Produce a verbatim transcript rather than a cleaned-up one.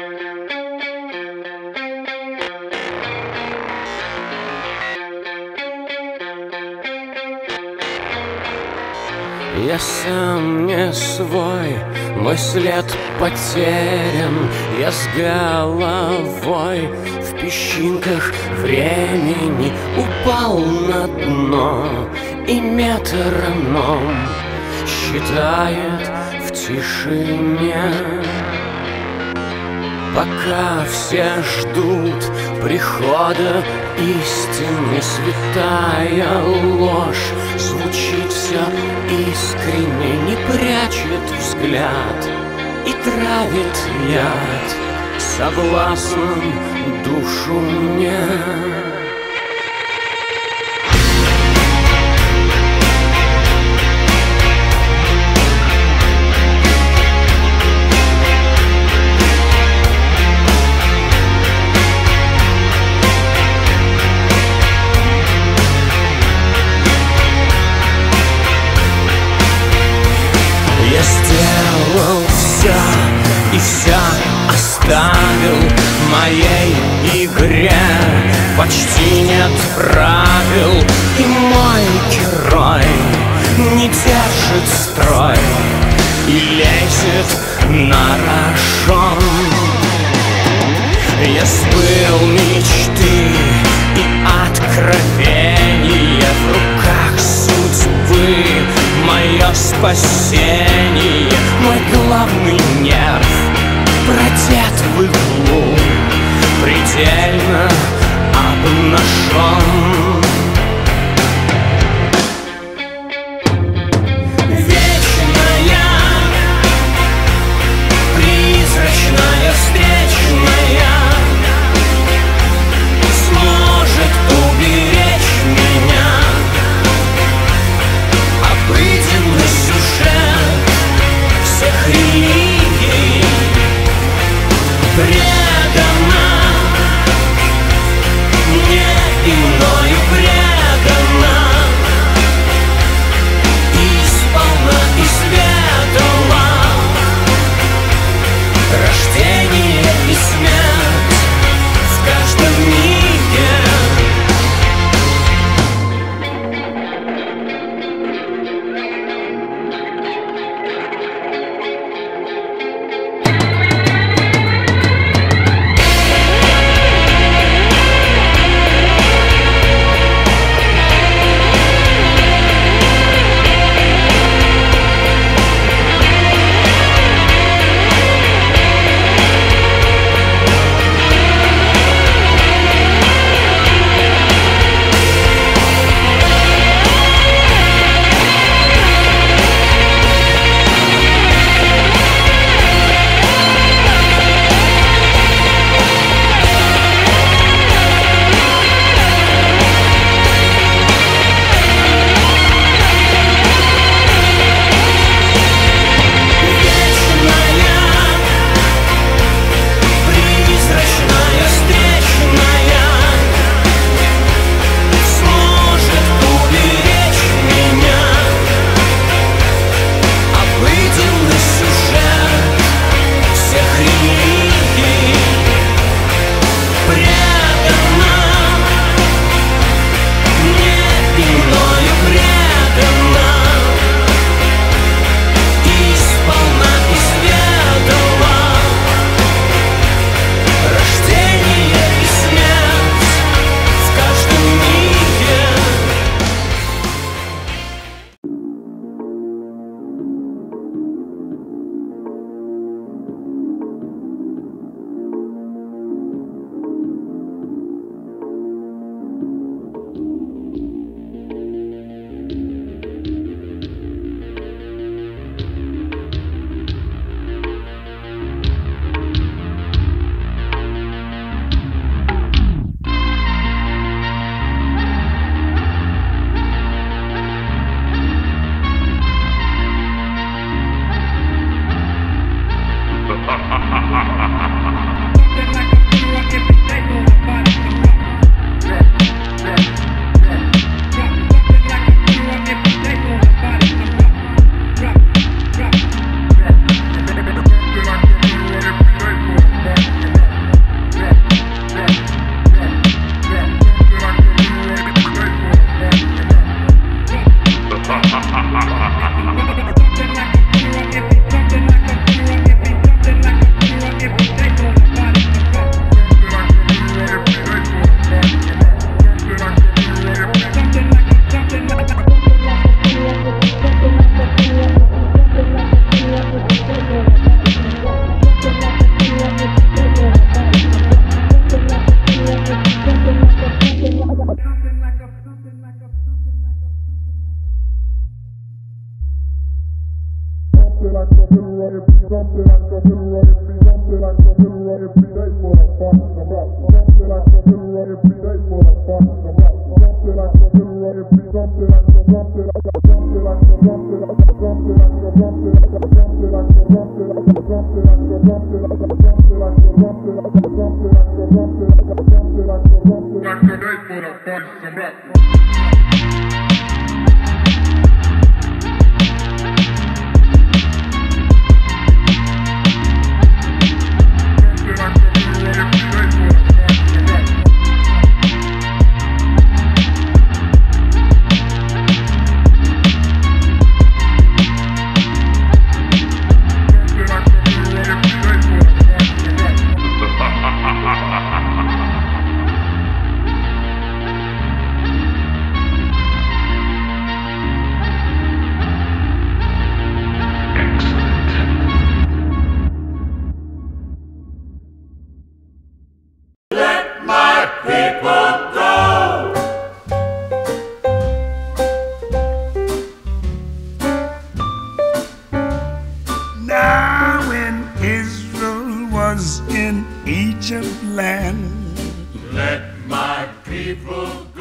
Я сам не свой, мой след потерян. Я с головой в песчинках времени упал на дно, и метроном считает в тишине. Пока все ждут прихода истины, святая ложь звучит все искренне, не прячет взгляд и травит яд соблазном душу мне. Я сделал все и все оставил в моей игре. Почти нет правил, и мой герой не держит строй и лезет на рожон. Я сбыл мечты и откровения, в руках судьбы мое спасение. Мой главный нерв продет в иглу, предельно обнажен. Вечная, призрачная, встречная сможет уберечь меня. Обыденный сюжет всех религий предана мне иной in Egypt land. Let my people